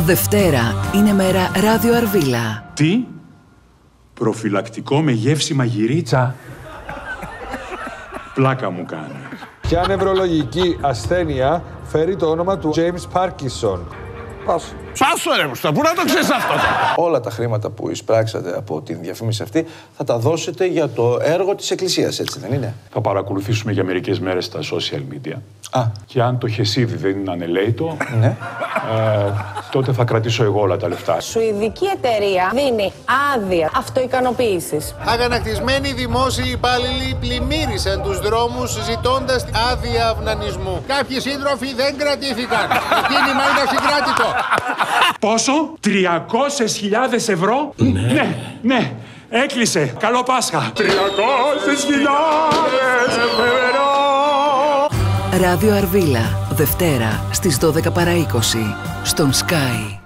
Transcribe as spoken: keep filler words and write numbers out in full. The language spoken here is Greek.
Δευτέρα είναι μέρα Ράδιο Αρβίλα. Τι? Προφυλακτικό με γεύση μαγειρίτσα. Πλάκα μου κάνει. Ποια νευρολογική ασθένεια φέρει το όνομα του James Parkinson? Πάσο. Πάσο ρε Μουστά, πού να το ξέρεις αυτό? Όλα τα χρήματα που εισπράξατε από την διαφήμιση αυτή θα τα δώσετε για το έργο της Εκκλησίας, έτσι δεν είναι? Θα παρακολουθήσουμε για μερικές μέρες τα social media. Α. Και αν το χεσίδι δεν είναι ανελαίτο, Ναι. ε, τότε θα κρατήσω εγώ όλα τα λεφτά. Σουηδική εταιρεία δίνει άδεια αυτοικανοποίησης. Αγανακτισμένοι δημόσιοι υπάλληλοι πλημμύρισαν τους δρόμους ζητώντας άδεια αυνανισμού. Κάποιοι σύντροφοι δεν κρατήθηκαν. Το κίνημα είναι ασυγκράτητο. Πόσο? τριακόσιες χιλιάδες ευρώ? Ναι, ναι, ναι. Έκλεισε. Καλό Πάσχα. τριακόσιες χιλιάδες ευρώ. Ράδιο Αρβίλα, Δευτέρα στις δώδεκα παρά είκοσι, στον Sky.